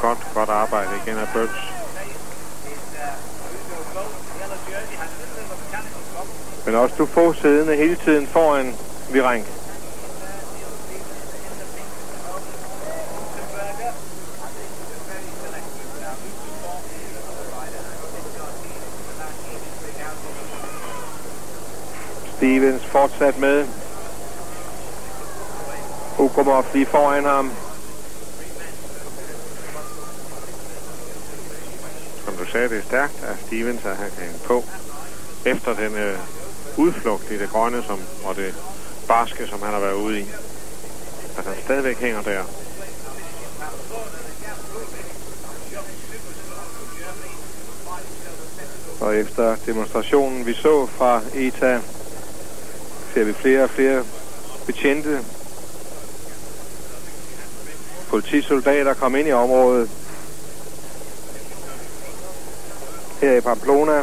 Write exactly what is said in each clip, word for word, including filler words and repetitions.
godt, godt arbejde igen af Birch. Men også du får siddende hele tiden foran Virenque. Stevens fortsat med. Ukrumov lige foran ham. Som du sagde, det er stærkt af Stevens, at han kan hænge på. Efter den øh, udflugt i det grønne som, og det barske, som han har været ude i. At han stadigvæk hænger der. Og efter demonstrationen, vi så fra E T A, ser vi flere og flere betjente. Politisoldater kom ind i området. Her i Pamplona.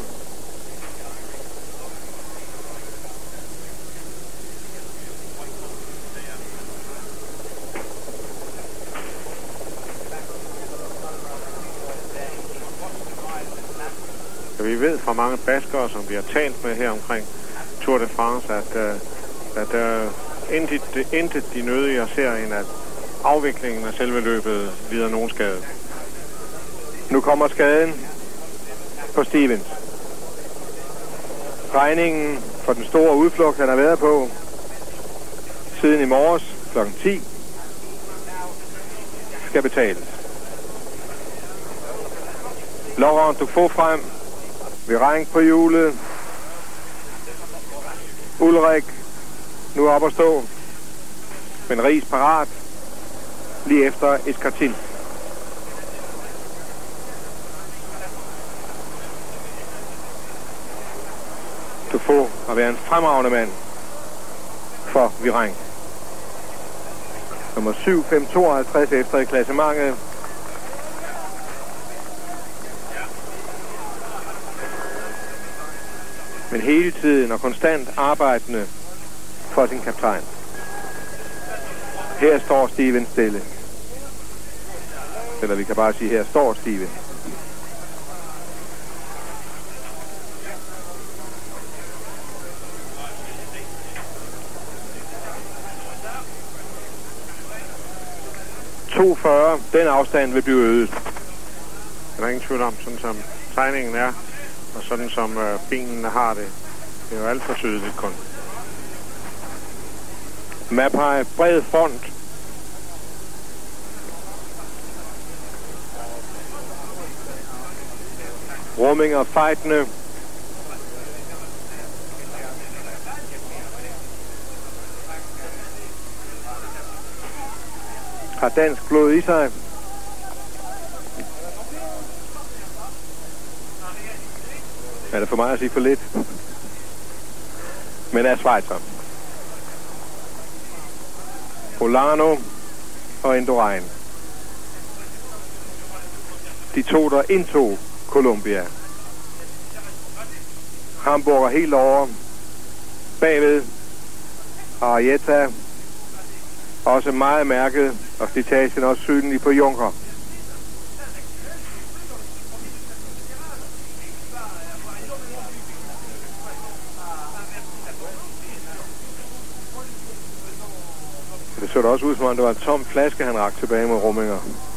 Vi ved fra mange baskere, som vi har talt med her omkring Tour de France, at, uh, at uh, intet, intet de nødige ser end at afviklingen af selve løbet lider nogen skade. Nu kommer skaden på Stevens. Regningen for den store udflugt, han har været på siden i morges klokken ti, skal betales. Laurent Dufaux frem. Virenque på hjulet. Ulrik nu op at stå. Men Ries parat. Lige efter Escartin. Dufaux har været en fremragende mand for Virenque. Nummer syv fem tooghalvtreds efter i klassementet. Men hele tiden og konstant arbejdende for sin kaptajn. Her står Steven stille. Eller vi kan bare sige, her står Steven. to fyrre, den afstand vil blive øget. Der er ingen tvivl om, sådan som tegningen er, og sådan som øh, benene har det. Det er jo alt for tydeligt kun. Mapai, bred front. Rumminger fejtende. Har dansk blod i sig. Er det for mig at sige for lidt? Men er Schweizer. Olano og Indurain. De to, der indtog Colombia. Hamburger helt over. Bagved. Arietta. Også meget mærket. Og slitagen også synlig på Junker. Det så da også ud, som om det var en tom flaske, han rakte tilbage med Rumminger.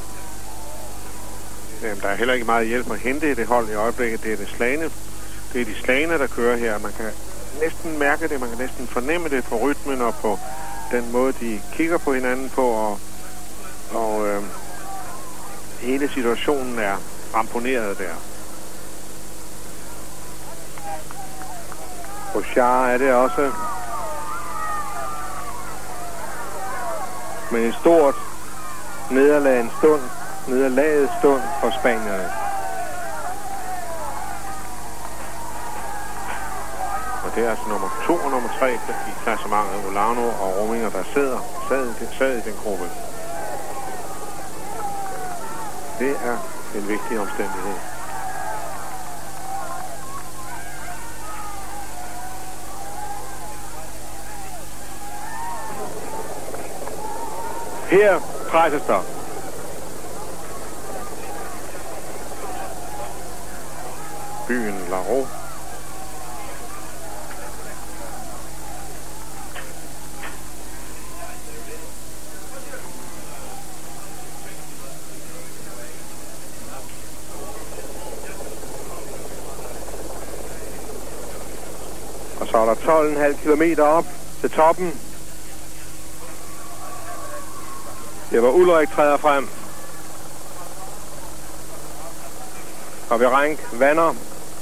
Jamen, der er heller ikke meget hjælp at hente i det hold i øjeblikket. Det er det slagende. Det er de slagende, der kører her. Man kan næsten mærke det, man kan næsten fornemme det på rytmen og på den måde, de kigger på hinanden på. Og, og øh, hele situationen er ramponeret der. Bouchard er det også. Men et stort nederlag en stund, nederlaget stund for spanierne. Og det er altså nummer to og nummer tre i klassementet, Olano og Rumminger, der sidder, sad, sad i den gruppe. Det er en vigtig omstændighed. Her presses der. byen Laro. Og så er der tolv komma fem kilometer op til toppen. Det var Ulrik træder frem. Og ved Rank vander.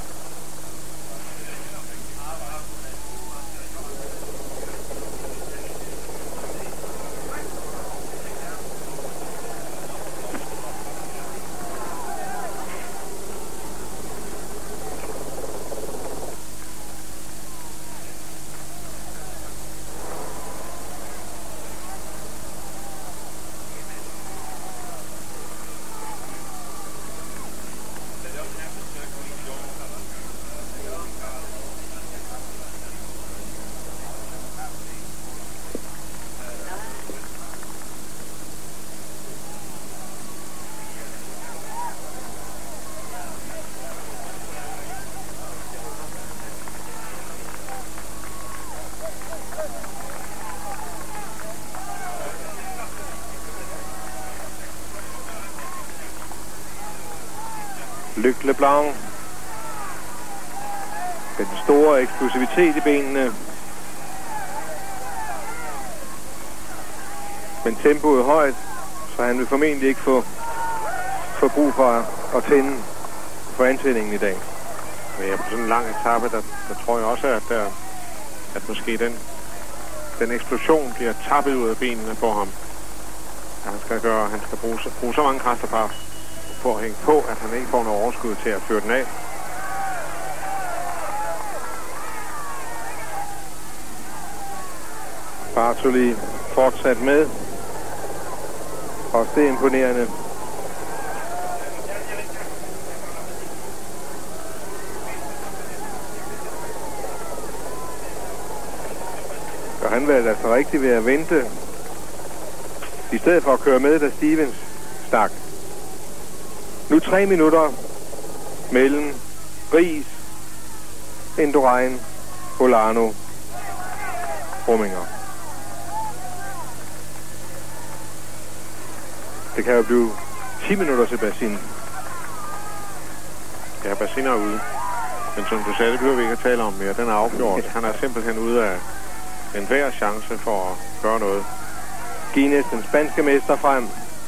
Luc Leblanc med den store eksplosivitet i benene. Men tempoet er højt, så han vil formentlig ikke få, få brug for at tænde for antændingen i dag. Men ja, på sådan en lang etape, der, der tror jeg også, at, der, at måske den, den eksplosion bliver tappet ud af benene på ham. Han skal, gøre, han skal bruge, bruge så mange kræfter på for at hænge på, at han ikke får noget overskud til at føre den af. Bartoli fortsat med. Også det er imponerende. Og han vil altså rigtig ved at vente, i stedet for at køre med, da Stevens stak. Nu tre minutter mellem Ries, Indurain, Olano, Rominger. Det kan jo blive ti minutter til Bassin. Ja, Bassin er ude. Men som du sagde, det behøver vi ikke at tale om mere. Den er afgjort. Han er simpelthen ude af enhver chance for at gøre noget. Guinness, den spanske mester, frem.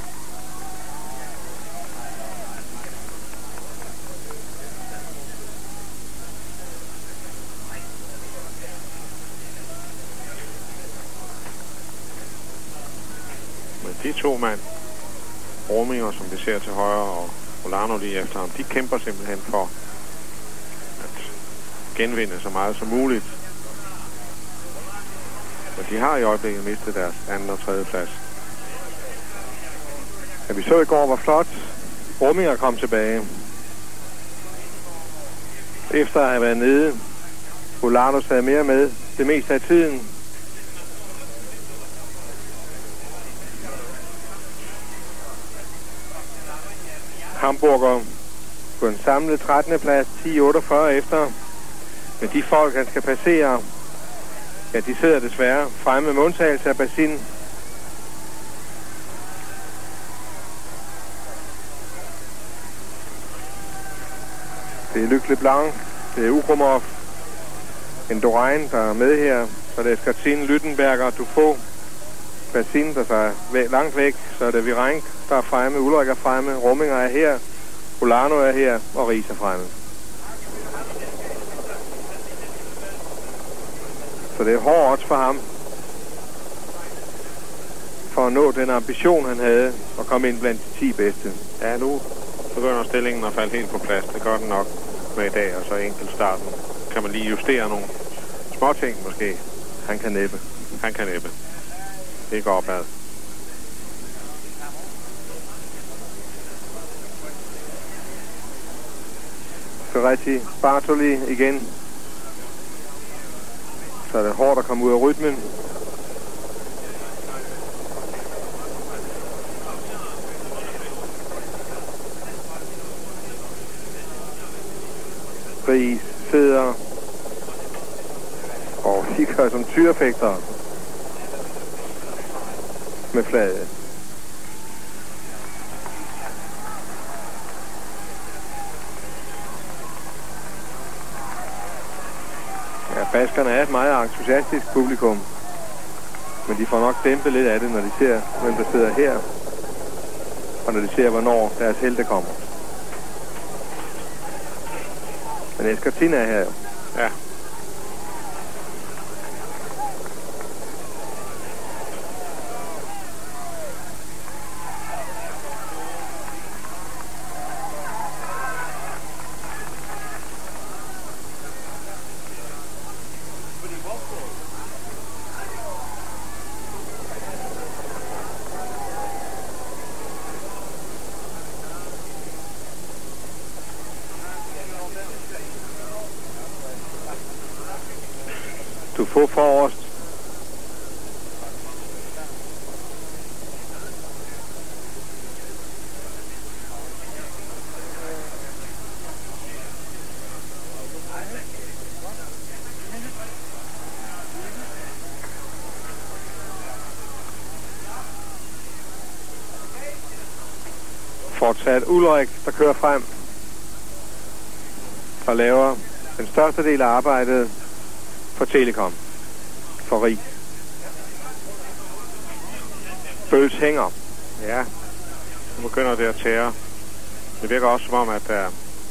De to mand, Rominger, som vi ser til højre, og Olano lige efter ham, de kæmper simpelthen for at genvinde så meget som muligt. Men de har i øjeblikket mistet deres anden og tredje plads. Ja, vi så i går, hvor flot Rominger kom tilbage. Efter at have været nede, Olano sad mere med det meste af tiden. Hamburger på en samlet trettende plads, ti otteogfyrre efter. Men de folk, han skal passere, ja, de sidder desværre fremme med undtagelse af Bassin. Det er Luc Leblanc, det er Ukrumov, Indurain, der er med her. Så det er Skatsin, Lyttenberger, Dufaux, Bassin, der er langt væk. Så er det Virenk, der er fremme, Ulrik er fremme, Rominger er her, Olano er her, og Ries er fremme. Så det er hårdt odds for ham, for at nå den ambition, han havde, at komme ind blandt de ti bedste. Ja, nu begynder stillingen at falde helt på plads. Det gør den nok med i dag, og så enkelt starten. Kan man lige justere nogle små ting måske. Han kan næppe. Han kan næppe. Det går opad. Ferretti, Bartoli igen. Så er det hårdt at komme ud af rytmen. Friis sidder og kigger som tyrefægter med flaget. Ja, baskerne er et meget entusiastisk publikum, men de får nok dæmpet lidt af det, når de ser, hvem der sidder her, og når de ser, hvornår deres helte kommer. Men Escartina er her jo. Ja. Du får forrest. Fortsat Ulrik, der kører frem, og laver den største del af arbejdet for Telekom, for Rig. Bøls hænger. Ja, nu begynder det at tære. Det virker også som om, at, uh,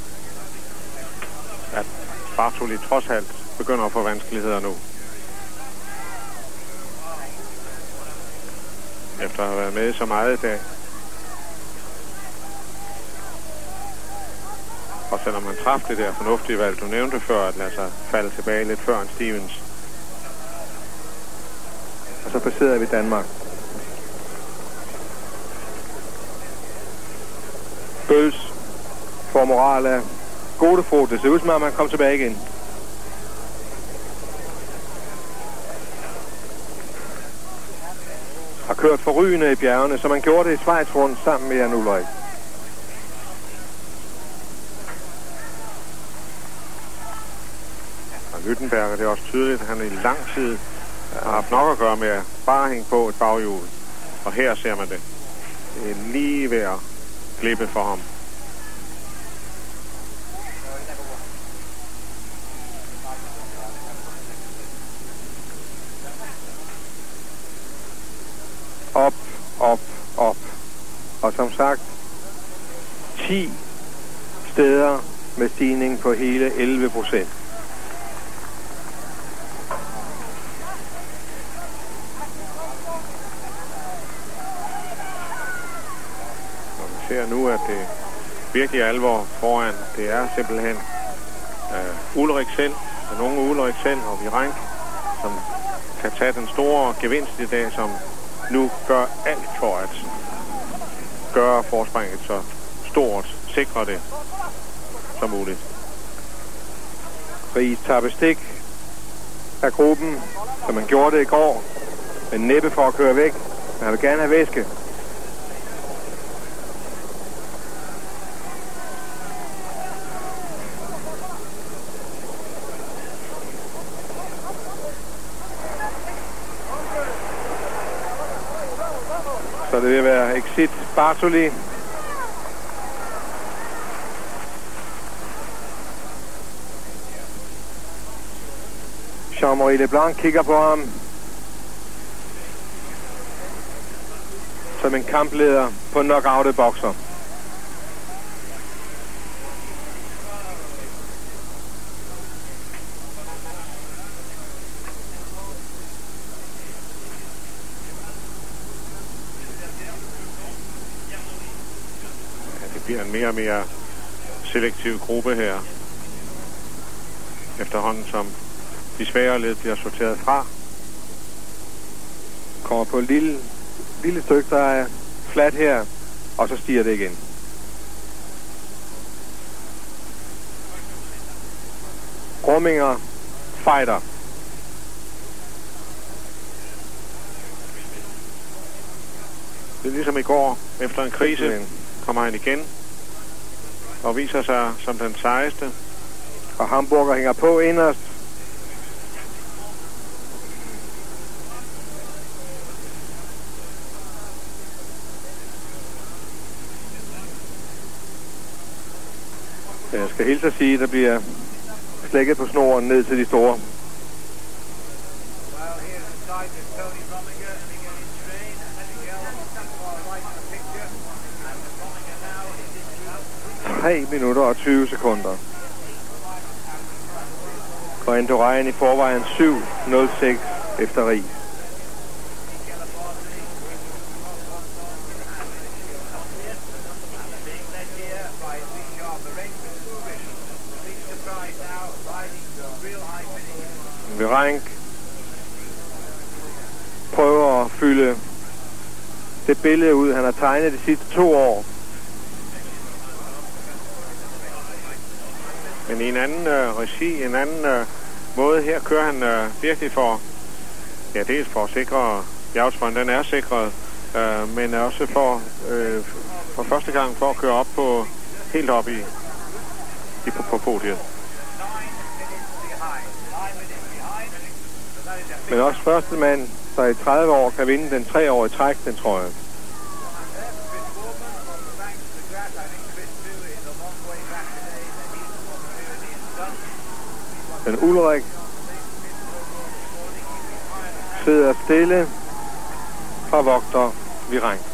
at Bartoli trods alt begynder at få vanskeligheder nu. Efter at have været med så meget i dag. Og selvom han traf det der fornuftige valg, du nævnte før, at lade sig falde tilbage lidt før en Stevens. Og så passerede vi Danmark. Bøls får moral af Godefroth. Det ser ud som om, han kom tilbage igen. Har kørt forrygende i bjergene, som man gjorde det i Schweiz rundt sammen med Jan Ulrik. Lüttenberger, det er også tydeligt, at han i lang tid har haft nok at gøre med at bare hænge på et baghjul. Og her ser man det. Det er lige ved at glippe for ham. Op, op, op. Og som sagt, ti steder med stigning på hele elleve procent. Nu at det virkelig er alvor foran. Det er simpelthen uh, Ulrik selv, den unge Ulrik selv og Virenque, som kan tage den store gevinst i dag, som nu gør alt for at gøre forspringet så stort, sikre det som muligt. Friis tager bestik af gruppen, som man gjorde det i går, men næppe for at køre væk. Men han vil gerne have væske. Så det vil være Exit Bartoli. Jean-Marie Leblanc kigger på ham som en kampleder på en knockoutet bokser. Bliver en mere og mere selektiv gruppe her, efterhånden som de svære led bliver sorteret fra. Kommer på et lille, lille stykke, der er flat her, og så stiger det igen. Rumminger fighter. Det er ligesom i går, efter en krise, kommer han igen og viser sig som den sejeste. Og Hamburger hænger på inderst. Jeg skal hilse at sige, at der bliver slækket på snoren ned til de store. tre minutter og tyve sekunder. Og Indurain i forvejen syv nul seks efter Ries. Virenque prøver at fylde det billede ud, han har tegnet de sidste to år. Men i en anden øh, regi, en anden øh, måde, her kører han øh, virkelig for, ja, dels for at sikre, bjergtrøjen den er sikret, øh, men også for, øh, for første gang for at køre op på, helt op i, i på, på podiet. Men også første mand, der i tredive år kan vinde den tre år i træk, den trøje. Men Ulrik sidder stille og vogter Virenque.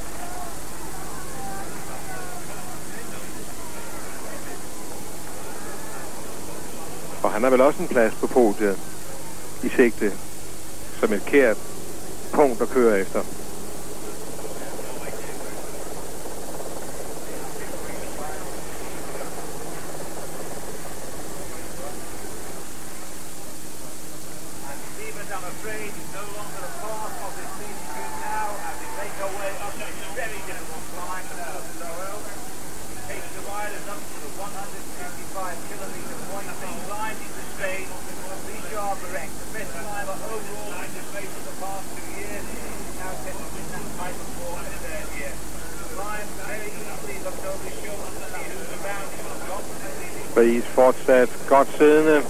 Og han har vel også en plads på podiet i sigte, som et kært punkt at køre efter. Ries fortsat godt siddende.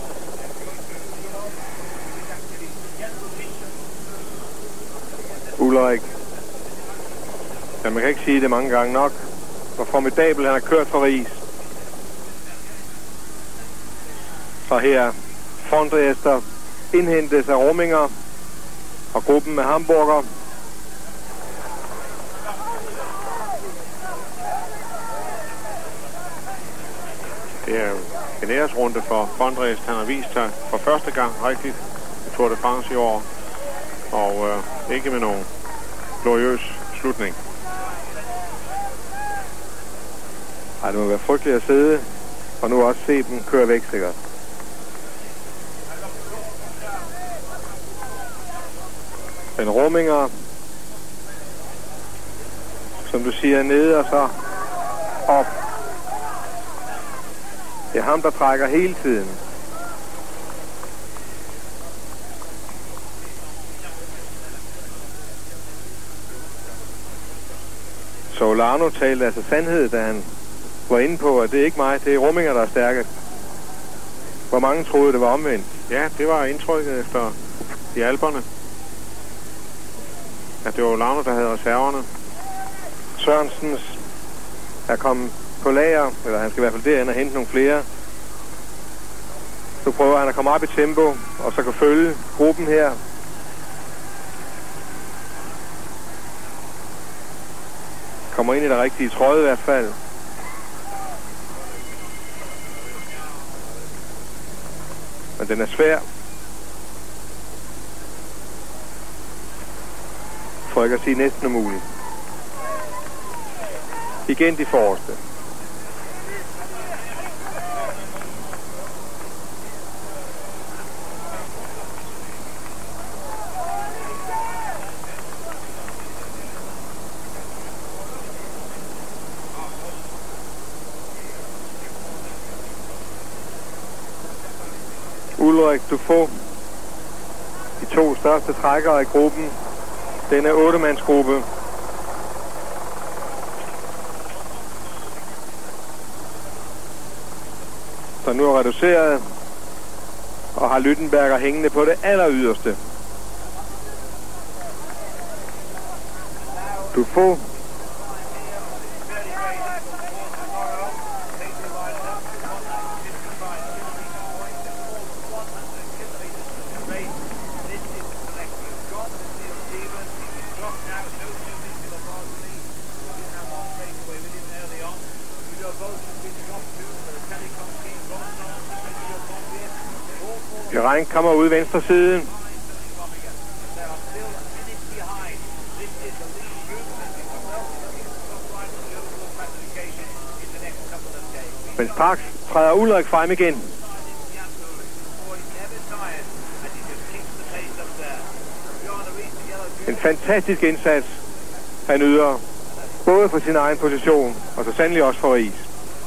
Ulrik. Ja, man kan ikke sige det mange gange nok. Hvor formidabel han har kørt for Ries. Så her Fondriester indhentes af Rominger og gruppen med Hamburger. Det er jo en æresrunde for Fondriest. Han har vist sig for første gang rigtigt i Tour de France i år. Og øh, ikke med nogen gloriøs slutning. Ej, det må være frygteligt at sidde, og nu også se dem køre væk sikkert. Den Rominger, som du siger, nede og så op. Det er ham, der trækker hele tiden. Solano talte altså sandhed, da han var inde på, at det er ikke mig, det er Rominger, der er stærkest. Hvor mange troede, det var omvendt? Ja, det var indtrykket efter i Alperne. At det var Solano, der havde reserverne. Sørensens er kommet på lager, eller han skal i hvert fald derhen og hente nogle flere. Nu prøver han at komme op i tempo, og så kan følge gruppen her. Kommer ind i det rigtige trøje i hvert fald. Men den er svær. For ikke at sige næsten umuligt. Igen de forreste. Ulrik Dufaux, de to største trækkere i gruppen. Denne otte-mandsgruppe. der nu er reduceret, og har Lüttenberger hængende på det aller yderste. Dufaux Virenque kommer ud venstre side. Men straks træder Ullrich frem igen. En fantastisk indsats, han yder, både for sin egen position, og så sandelig også for is.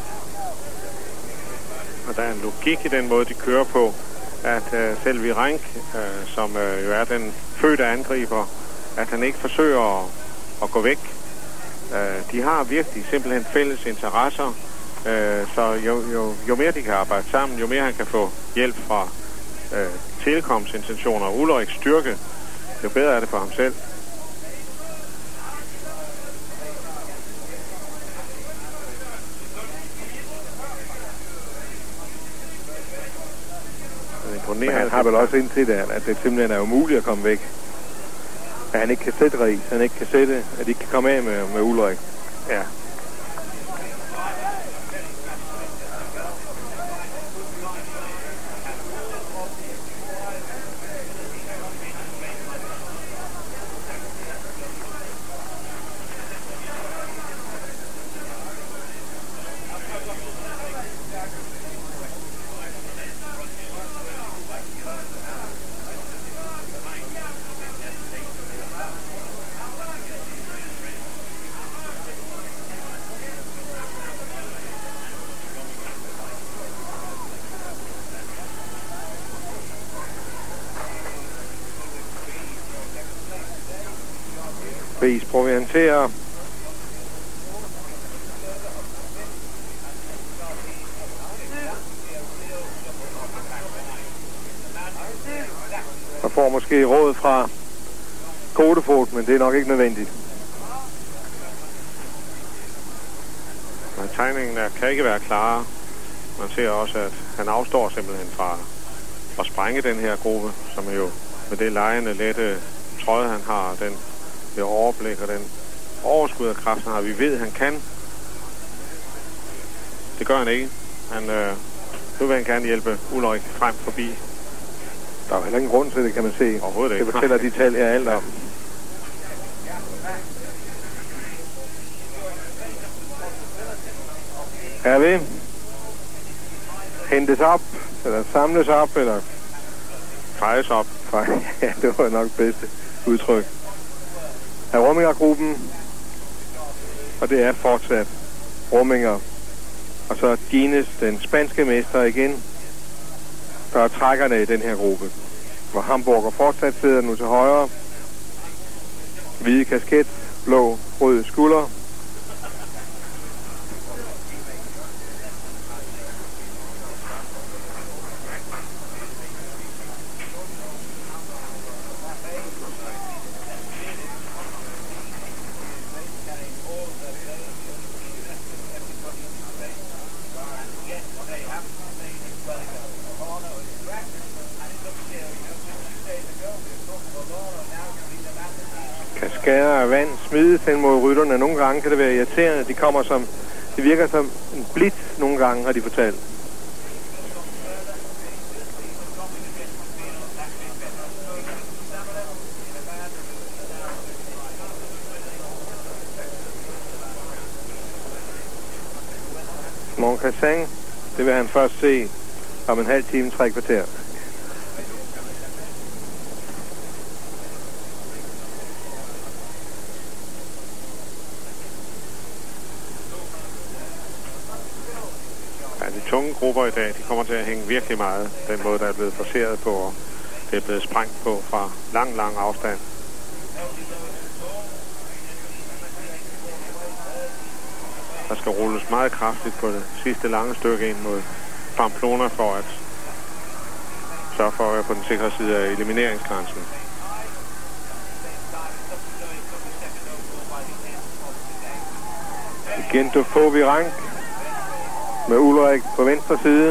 Og der er en logik i den måde, de kører på, at uh, selv Virenque, uh, som uh, jo er den fødte angriber, at han ikke forsøger at, at gå væk. Uh, de har virkelig simpelthen fælles interesser, uh, så jo, jo, jo mere de kan arbejde sammen, jo mere han kan få hjælp fra uh, Telekoms intentioner og Ullrichs styrke, jo bedre er det for ham selv. Men han har vel også indtil det, at det simpelthen er umuligt at komme væk. At han ikke kan sætte Ries, han ikke kan sætte, at de ikke kan komme af med, med Ullrich. Ja. Ries provianterer. Og får måske råd fra Kodefot, men det er nok ikke nødvendigt. Men tegningen der kan ikke være klarere. Man ser også, at han afstår simpelthen fra at sprænge den her gruppe, som jo med det lejende lette trøje, han har, den det overblik og den overskud af kraft, han har. Vi ved, at han kan. Det gør han ikke. Han, øh, nu vil han gerne hjælpe Ullrich frem forbi. Der er heller ingen grund til det, kan man se. Overhovedet ikke. Det fortæller de tal her alt om. Her ved. Hentes op, eller samles op, eller fejes op. Ja, det var nok bedste udtryk. Af Rominger-gruppen, og det er fortsat Rominger. Og så Gines, den spanske mester igen, der er trækkerne i den her gruppe. Hvor Hamburger fortsat sidder nu til højre. Hvide kasket, blå, røde skulder. Kaskader af vand smides hen mod rytterne. Nogle gange kan det være irriterende. De kommer som, det virker som en blitz nogle gange, har de fortalt. Moncassin, det vil han først se om en halv time, tre kvarter. Tunge grupper i dag, de kommer til at hænge virkelig meget. Den måde, der er blevet forseret på, og det er blevet sprængt på fra lang, lang afstand. Der skal rulles meget kraftigt på det sidste lange stykke ind mod Pamplona for at sørge for at være på den sikre side af elimineringsgrænsen. Igen Dauphiné Virenque med Ulrik på venstre side.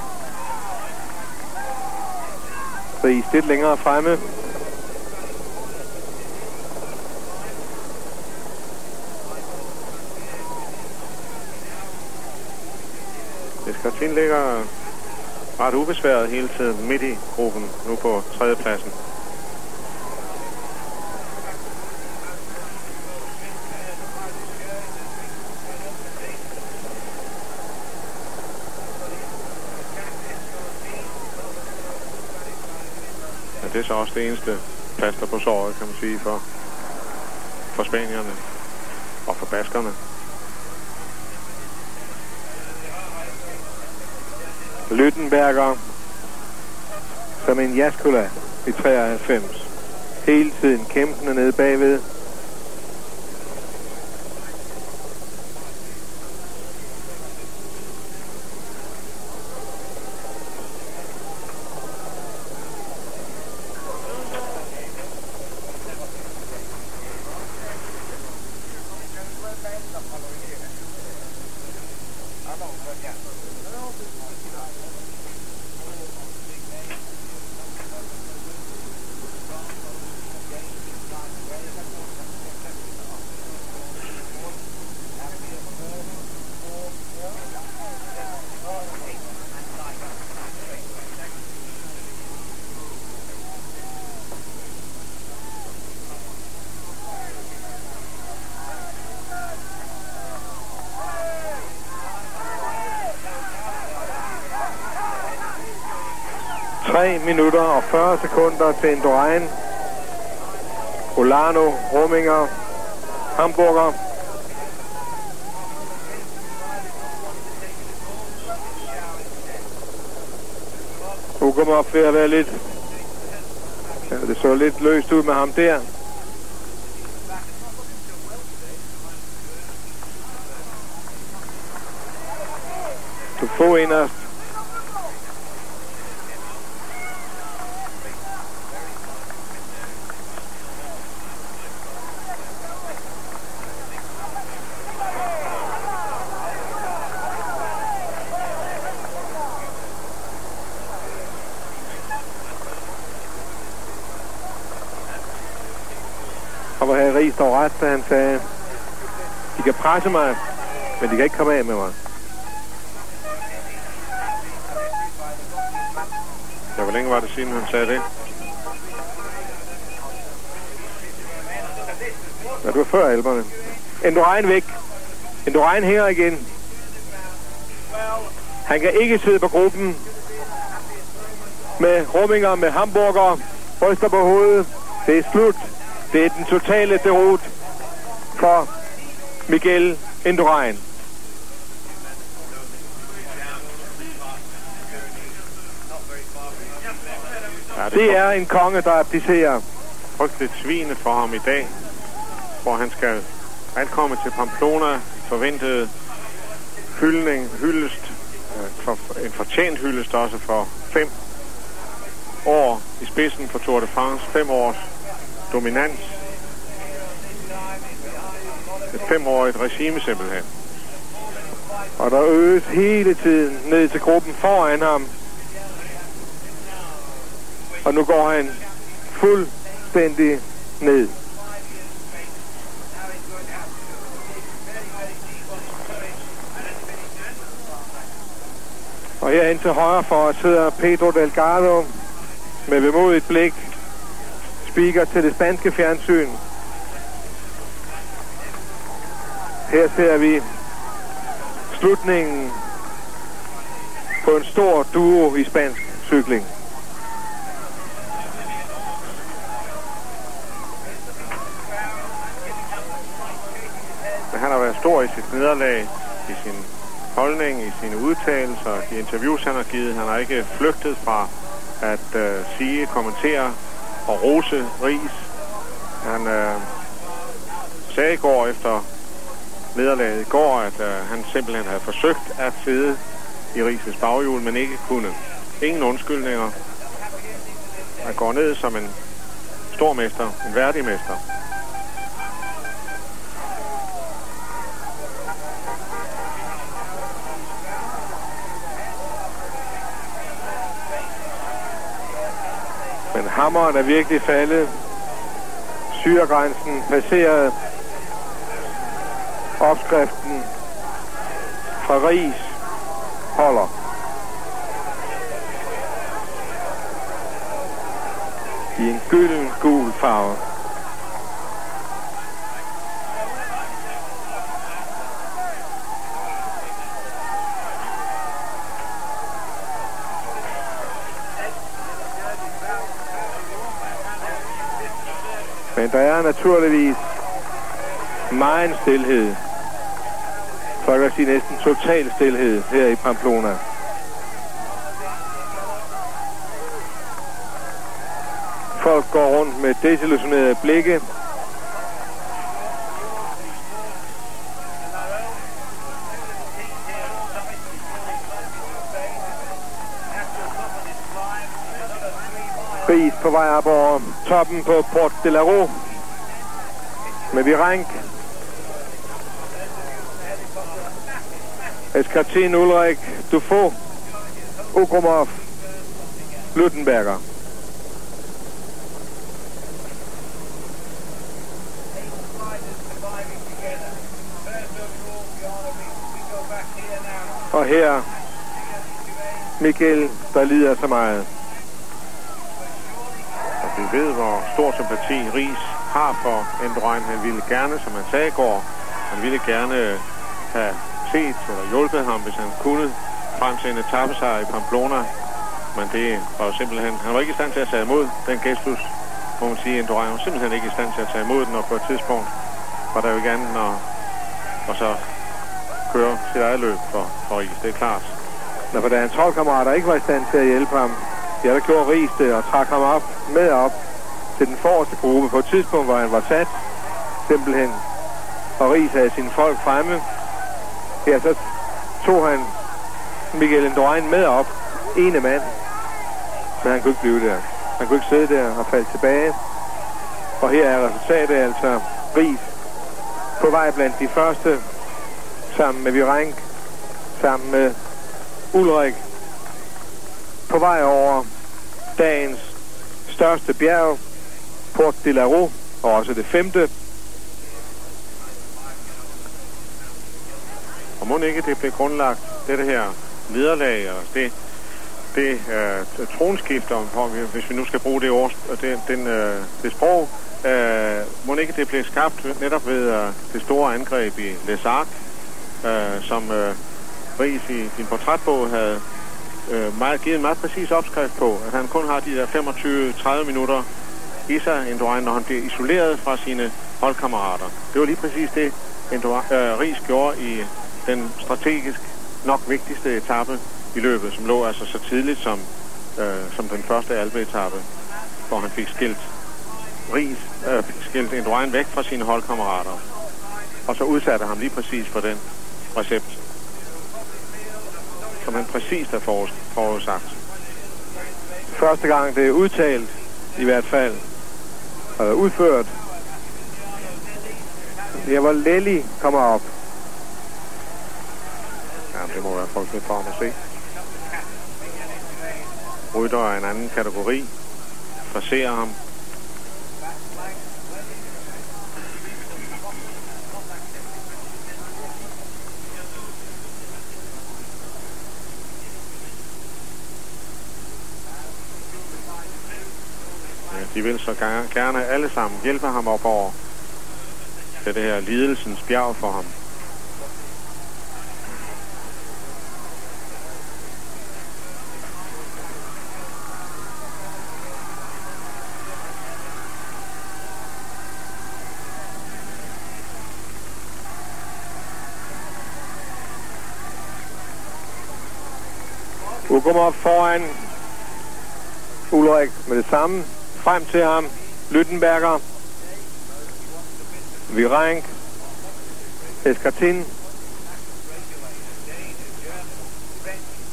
Ries lidt længere fremme. Descartin ligger ret ubesværet hele tiden midt i gruppen, nu på tredjepladsen. Ja, det er så også det eneste plaster på såret, kan man sige, for, for spanierne og for baskerne. Lüttenberger som en Jaskula i treoghalvfems. Hele tiden kæmpende nede bagved. tre minutter og fyrre sekunder til Indurain. Olano, Rominger, Hamburger. Ugemop ved at være lidt. Ja, det så lidt løst ud med ham der. Du får inderst. Og hvor havde Ries dog ret, da han sagde, de kan presse mig, men de kan ikke komme af med mig. Ja, hvor længe var det siden, han sagde det? Ja, det var før alberne. Indurain væk. Indurain hænger igen. Han kan ikke sidde på gruppen med Rominger, med Hamburger, ryster på hovedet. Det er slut. Det er den totale derot for Miguel Indurain. Ja, det, det er en konge, der abdicerer. Frygteligt svinet for ham i dag, hvor han skal ankomme til Pamplona, forventet hyldning, hyldest, for, en fortjent hyldest også for fem år i spidsen for Tour de France, fem års dominans. Et femårigt regime simpelthen. Og der øges hele tiden ned til gruppen foran ham. Og nu går han fuldstændig ned. Og herhen til højre for os sidder Pedro Delgado med vemodigt blik. Speaker til det spanske fjernsyn. Her ser vi slutningen på en stor duo i spansk cykling. Men han har været stor i sit nederlag, i sin holdning, i sine udtalelser, de interviews han har givet. Han har ikke flygtet fra at øh, sige, kommentere og rose Ries. Han øh, sagde i går efter nederlaget i går, at øh, han simpelthen havde forsøgt at sidde i Riis' baghjul, men ikke kunne. Ingen undskyldninger. Han går ned som en stor mester, en værdig mester. Men hammeren er virkelig faldet. Syregrænsen passeret. Opskriften fra Riis holder. I en gylden gul farve. Men der er naturligvis meget stilhed. For at sige næsten total stilhed her i Pamplona. Folk går rundt med desillusionerede blikke. Riis på vej op over toppen på Port de la Rue med Virenque. Escartin, Ullrich, Dufaux, Okromov, Luttenberger. Og her Michael, der lider så meget. Og vi ved, hvor stor sympati Riis har for Indurain. Han ville gerne, som han sagde i går, han ville gerne have set eller hjulpet ham, hvis han kunne, frem til en etapesejr i Pamplona. Men det var jo simpelthen, han var ikke i stand til at tage imod den gestus, må man sige. Indurain var simpelthen ikke i stand til at tage imod den, og på et tidspunkt var der jo ikke andet at, og så køre sit eget løb for, for Riis, det er klart. Når for da hans holdkammerater ikke var i stand til at hjælpe ham, ja, der gjorde Riis det og trak ham op, med op til den forreste gruppe på et tidspunkt, hvor han var sat, simpelthen. Og Riis havde sine folk fremme. Ja, så tog han Michael Indurain med op, ene mand. Men han kunne ikke blive der. Han kunne ikke sidde der og falde tilbage. Og her er resultatet altså Riis på vej blandt de første, sammen med Virenque, sammen med Ullrich, på vej over dagens største bjerg, Port de la Rue, og også det femte. Og må ikke det blev grundlagt, det her nederlag, og det, det uh, tronskifter, hvis vi nu skal bruge det ord, det, den, uh, det sprog, uh, må ikke det blev skabt netop ved uh, det store angreb i Les Arcs, uh, som uh, Riis i sin portrætbog havde uh, meget, givet en meget præcis opskrift på, at han kun har de der femogtyve til tredive minutter i sig, Indurain, når han bliver isoleret fra sine holdkammerater. Det var lige præcis det, Indurain, uh, Riis gjorde i den strategisk nok vigtigste etape i løbet, som lå altså så tidligt som, øh, som den første Alpe-etape, hvor han fik skilt Riis, øh, fik skilt Indurain væk fra sine holdkammerater, og så udsatte ham lige præcis for den recept, som han præcis har forudsagt. Første gang det er udtalt, i hvert fald, og udført. Det er, hvor Lelli kommer op. Ja, det må være folk lidt for ham at se. Rytter af en anden kategori. Passerer ham. Ja, de vil så gerne, gerne alle sammen hjælpe ham op over til det her lidelsens bjerg for ham. Okromov foran Ullrich med det samme. Frem til ham. Luttenberger. Virenque. Escartin.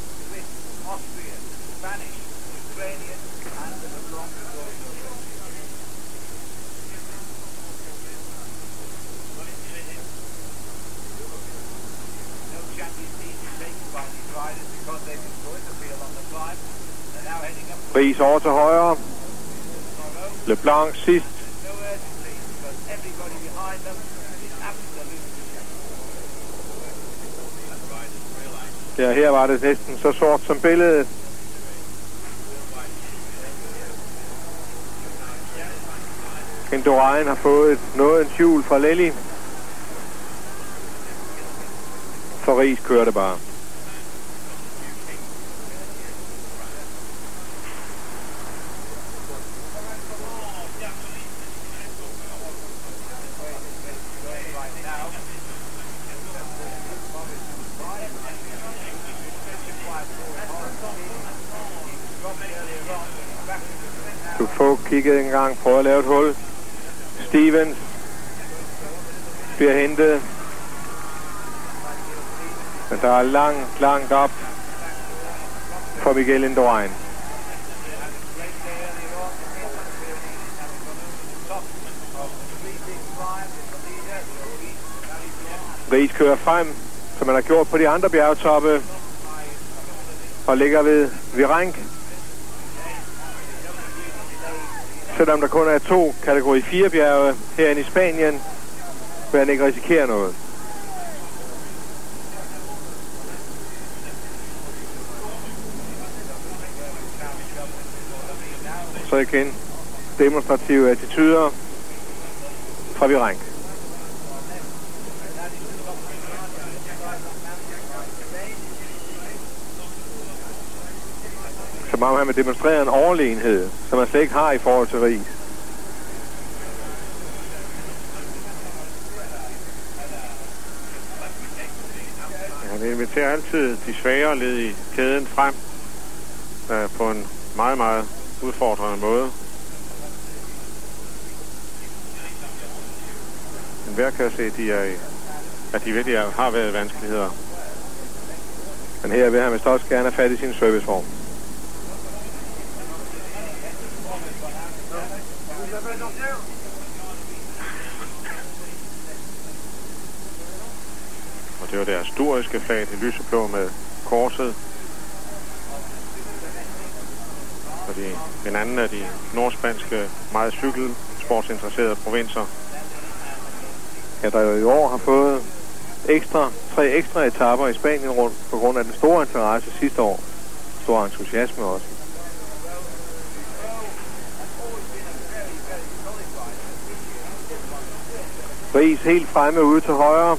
Riis over til højre. LeBlanc sidst. Ja, her var det næsten så sort som billedet. Indurain har fået et noget en hjul fra Lely. For Riis kører det bare. Du får kigget en gang, prøve at lave et hul. Stevens bliver hentet. Men der er langt, langt op for Miguel Indurain. Riis kører frem, som man har gjort på de andre bjergtoppe, og ligger ved Virenque. Selvom der kun er to kategori fire bjerge herinde i Spanien, vil han ikke risikere noget. Så igen demonstrative attityder fra Virenque. Som om han vil demonstrere en overlegenhed, som man slet ikke har i forhold til Riis. Han inviterer altid de svagere led i kæden frem øh, på en meget, meget udfordrende måde. Men hver kan se, at de, er, at de virkelig er, har været vanskeligheder. Men her vil han vist også gerne have fat i sin serviceform. Og det var deres duriske flag, det lyseblå med korset. Fordi en anden af de nordspanske, meget cykelsportsinteresserede provinser. Ja, der jo i år har fået ekstra, tre ekstra etaper i Spanien rundt på grund af den store interesse sidste år. Stor entusiasme også. Riis helt fremme ude til højre.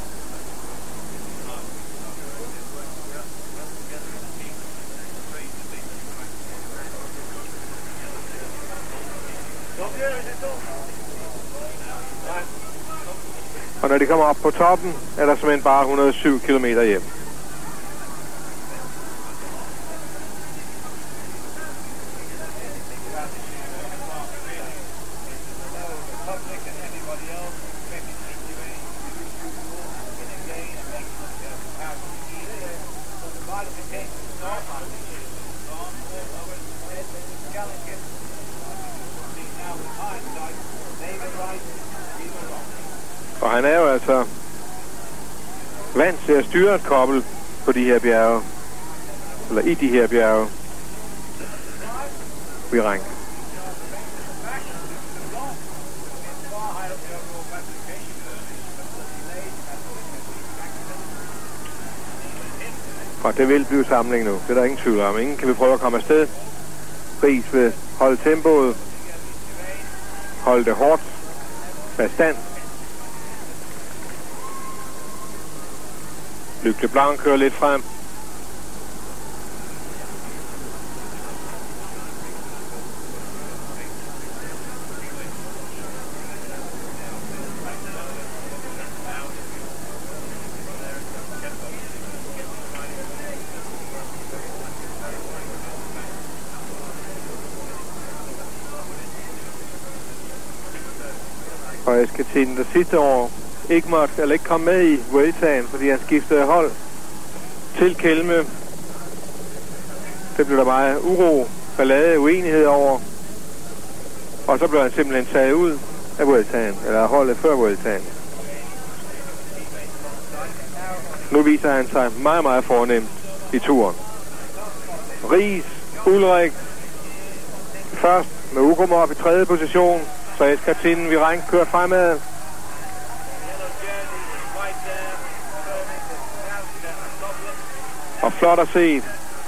Og når de kommer op på toppen, er der simpelthen bare et hundrede og syv kilometer hjem. Og han er jo altså vant til at styre et kobbel på de her bjerge, eller i de her bjerge. Virenque. Og det vil blive samling nu, det er der ingen tvivl om. Ingen kan vi prøve at komme afsted. Riis vil holde tempoet, holde det hårdt, bestand. Luc Leblanc kører lidt frem. Og jeg skal til den der sidste år ikke måtte, eller ikke komme med i Vueltaen, fordi han skiftede hold til Kelme. Det blev der meget uro, ballade, uenighed over. Og så blev han simpelthen taget ud af Vueltaen, eller holdet før Vueltaen. Nu viser han sig meget, meget fornemt i turen. Riis, Ulrik først med Ugrummer op i tredje position. Så Eskartinen Virenque kører fremad. Og flot at se.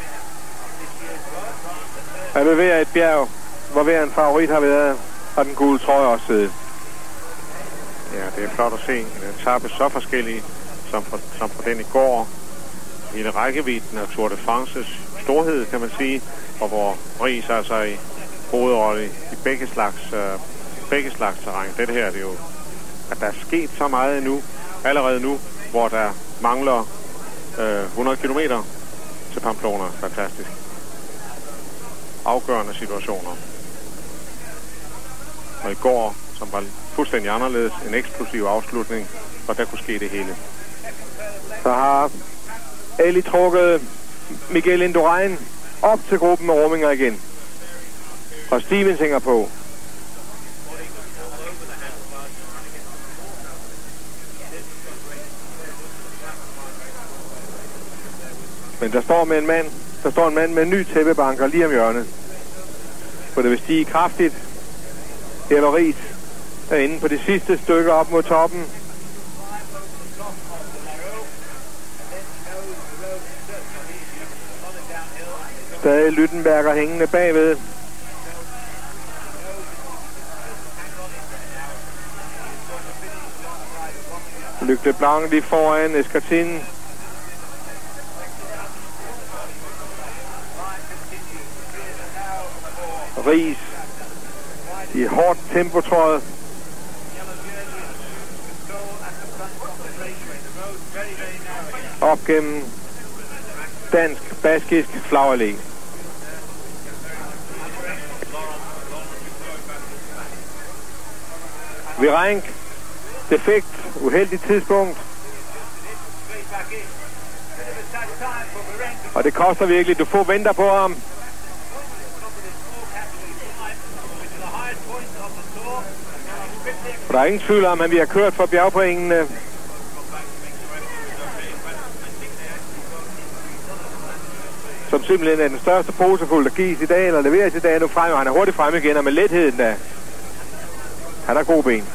At bevæge et bjerg, hvor hver en favorit har været, og den gule trøje også siddet. Ja, det er flot at se. En etape så forskellig som for, som for den i går. Hele rækkevidden af Tour de France's storhed, kan man sige, og hvor Riis altså i hovedrolle i begge slags, øh, begge slags terræn. Det her det er jo, at der er sket så meget nu, allerede nu, hvor der mangler øh, hundrede kilometer til Pamplona. Fantastisk. Afgørende situationer. Og i går, som var fuldstændig anderledes, en eksplosiv afslutning, og der kunne ske det hele. Så har Ali trukket Miguel Indurain op til gruppen med Rominger igen. Og Stevens hænger på. Men der står med en mand, der står en mand med en ny tæppebanker lige om hjørnet. For det vil stige kraftigt. Eller Riis er inde på de sidste stykker op mod toppen. Stadig Lyttenberger hængende bagved. Luc Leblanc lige foran Eskartinen. Riis i hårdt tempotøjet. Op gennem dansk, baskisk flagallé. Virenque, defekt, uheldigt tidspunkt. Og det koster virkelig, du får venter på ham. For der er ingen tvivl om, at vi har kørt for bjergpoengene. Som simpelthen er den største posefuld, der gives i dag, eller leveres i dag nu frem, og han er hurtigt frem igen, og med letheden da. Han har gode ben.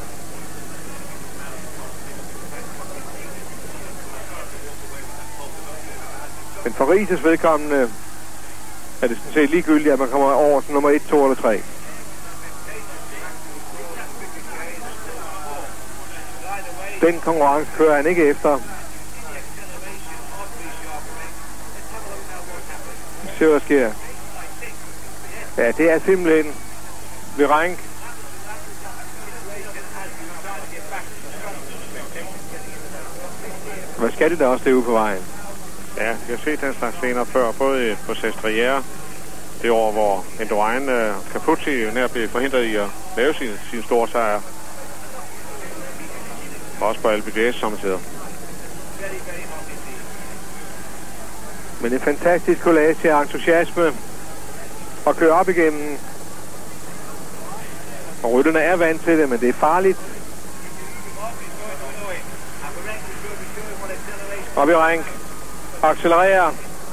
Men for Rises vedkommende er det sådan set ligegyldigt, at man kommer over som nummer et, to eller tre. Den konkurrence kører han ikke efter. Se hvad der sker. Ja, det er simpelthen Virenque. Hvad skal det da også det ude på vejen? Ja, jeg har set den slags scener før, både på Sestriere, det år, hvor Indurain uh, Capucci nær blev forhindret i at lave sin, sin store sejr. Og også på Alpe d'Huez samtidig. Men en fantastisk collage af entusiasme at køre op igennem. Og rytterne er vant til det, men det er farligt. Og Virenque accelererer.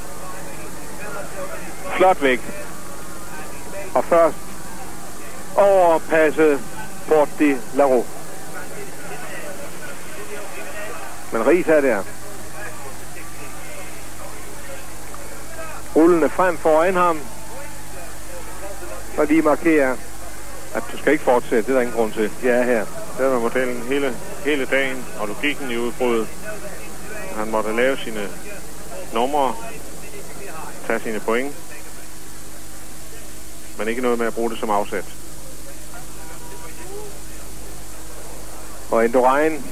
Flot væk. Og først overpasset Port de la Roue. Men Riis er der. Rullende frem foran ham. Og lige markerer, at du skal ikke fortsætte. Det er der ingen grund til. Jeg er her. Det var modellen hele, hele dagen, og logikken i udbruddet. Han måtte lave sine numre, tage sine point, men ikke noget med at bruge det som afsæt. Og Indurain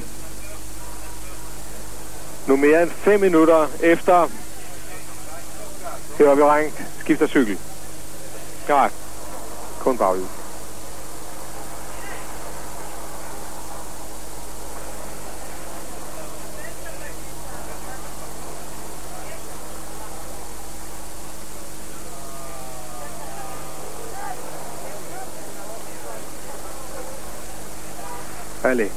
nu mere end fem minutter efter her Virenque skifter cykel. Ja, kun baghjul. Allez.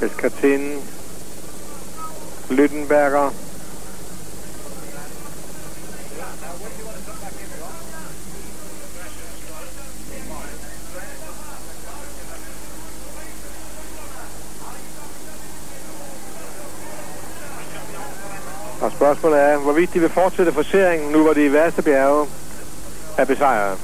Eskartin, Lyttenberger, og spørgsmålet er, hvorvidt de vil fortsætte forseringen, nu hvor de værste bjerge er besejret.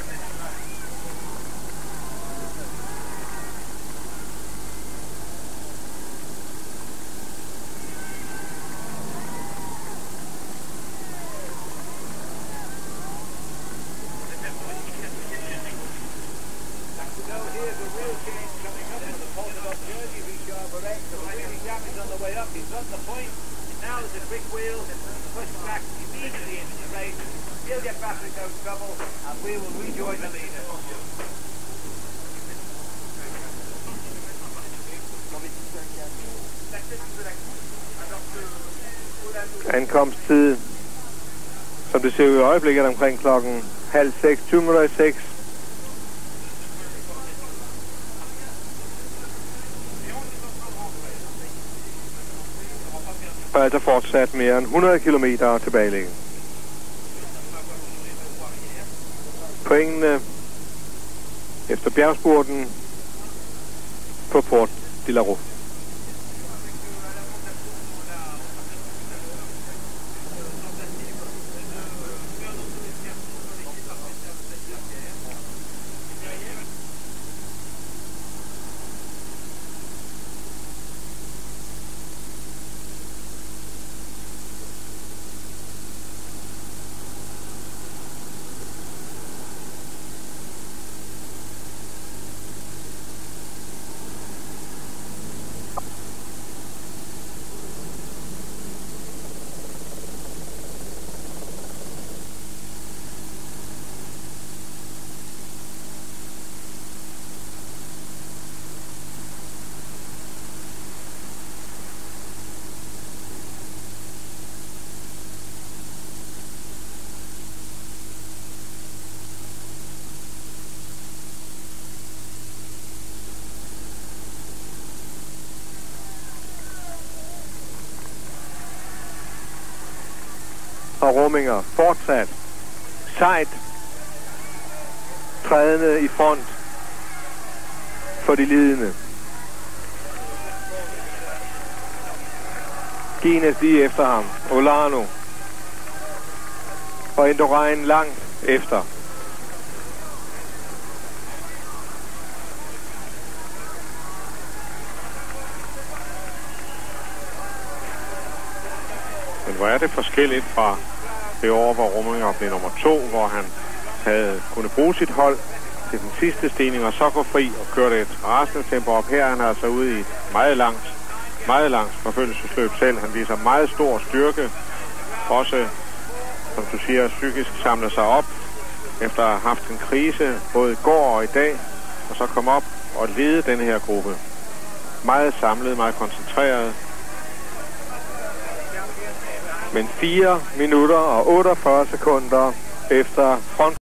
Ankomsttid, som det ser ud i øjeblikket, omkring klokken halv seks, tyve minutter i seks. Og altså fortsat mere end hundrede kilometer tilbagelæggen. Pointene efter bjergspurten på Port de la Roue. Og Rominger fortsat sejt trædende i front for de lidende. Guinness lige efter ham. Olano. Og Indurain langt efter. Men hvor er det forskelligt fra det år, hvor Rominger blev nummer to, hvor han havde kunnet bruge sit hold til den sidste stigning og så gå fri og kørte et rasende tempo op. Her han er altså ude i et meget langt, meget langt forfølgelsesløb selv. Han viser meget stor styrke, også, som du siger, psykisk samler sig op efter at have haft en krise både i går og i dag, og så komme op og lede den her gruppe. Meget samlet, meget koncentreret. Men fire minutter og otteogfyrre sekunder efter front